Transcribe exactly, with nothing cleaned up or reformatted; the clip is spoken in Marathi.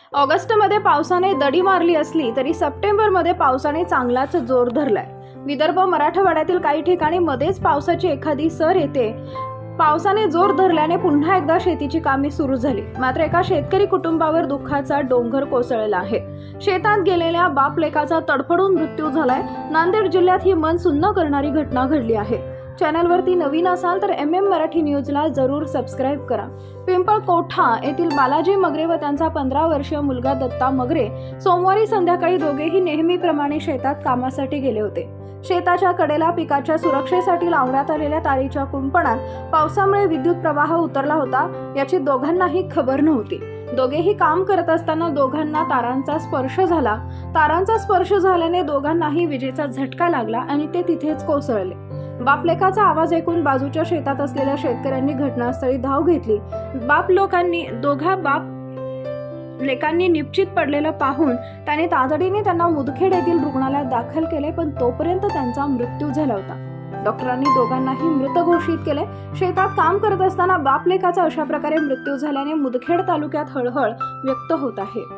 ऑगस्टमध्ये पावसाने दडी मारली असली तरी सप्टेंबरमध्ये पावसाने चांगलाच जोर धरलाय। विदर्भ मराठवाड्यातील काही ठिकाणी मध्येच पावसाची एखादी सर येते। पावसाने जोर धरल्याने पुन्हा एकदा शेतीची कामे सुरू झाली। मात्र एका शेतकरी कुटुंबावर दुःखाचा डोंगर कोसळला आहे। शेतात गेलेल्या बाप लेकाचा तडफडून मृत्यू झालाय। नांदेड जिल्ह्यात ही मन सुन्न करणारी घटना घडली आहे। चॅनलवरती नवीन असाल तर एम एम मराठी न्यूजला जरूर सबस्क्राईब करा। पिंपळकोठा येथील बालाजी मगरे व त्यांचा पंधरा वर्षीय मुलगा दत्ता मगरे सोमवारी संध्याकाळी दोघेही नेहमीप्रमाणे शेतात कामासाठी गेले होते। शेताच्या कडेला पिकाच्या सुरक्षेसाठी लावण्यात आलेल्या तारीच्या कुंपणात पावसामुळे विद्युत प्रवाह उतरला होता, याची दोघांनाही खबर नव्हती। दोघेही काम करत असताना दोघांना तारांचा स्पर्श झाला। तारांचा स्पर्श झाल्याने दोघांनाही विजेचा झटका लागला आणि ते तिथेच कोसळले। बापलेकाचा आवाज ऐकून बाजूच्या शेतात असलेल्या शेतकऱ्यांनी घटनास्थळी धाव घेतली। बाप लोकांनी दोघा बाप लेकांनी निश्चित पडलेलं पाहून त्याने तातडीने त्यांना मुदखेड येथील रुग्णालयात दाखल केले, पण तोपर्यंत त्यांचा मृत्यू झाला होता। डॉक्टरांनी दोघांनाही मृत घोषित केले। शेतात काम करत असताना बाप लेकाचा अशा प्रकारे मृत्यू झाल्याने मुदखेड तालुक्यात हळहळ व्यक्त होत आहे।